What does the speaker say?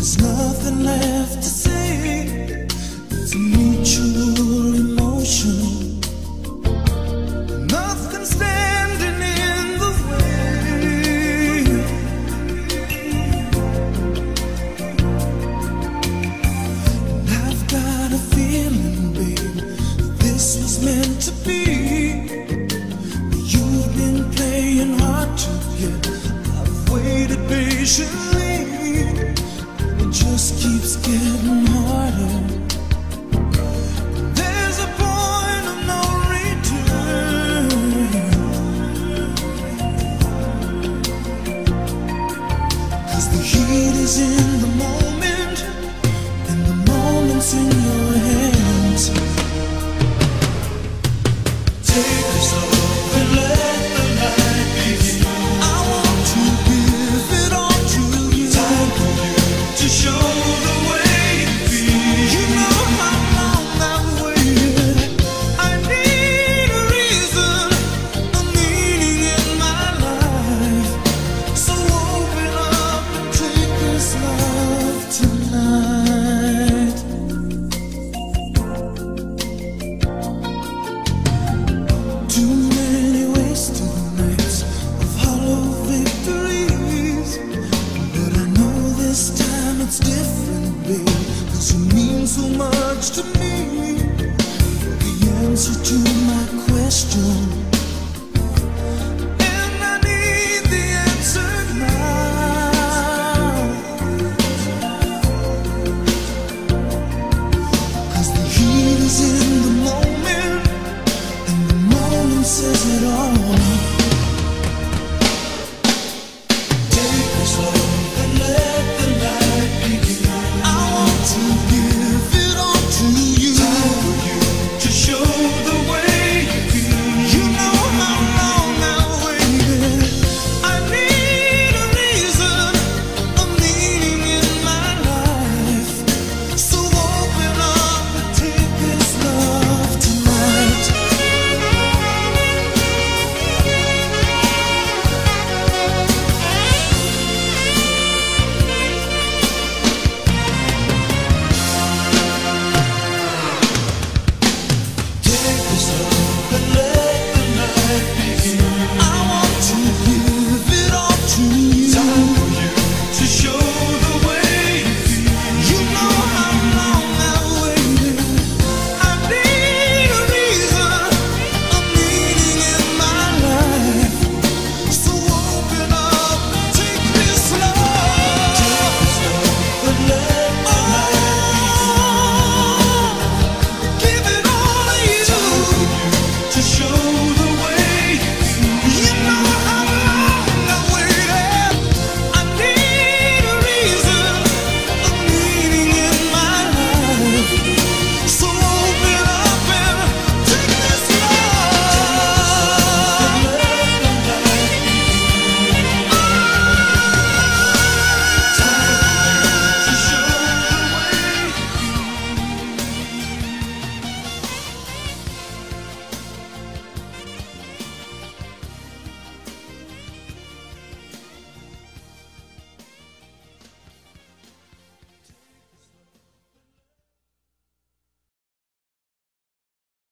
There's nothing left to say. It's a mutual emotion. Nothing standing in the way. And I've got a feeling, babe, this was meant to be. You've been playing hard to get. I've waited patiently. It just keeps getting harder. There's a point of no return. 'Cause the heat is in the moment, and the moment's in your hands. Take us off and let the night begin. I want to give it all to you. Time for you to show the way you feel. You know how long I've waited. I need a reason, a meaning in my life. So open up and take this love tonight. Too many wasted nights of hollow victories, but I know this time it's different, babe, 'cause you mean so much to me.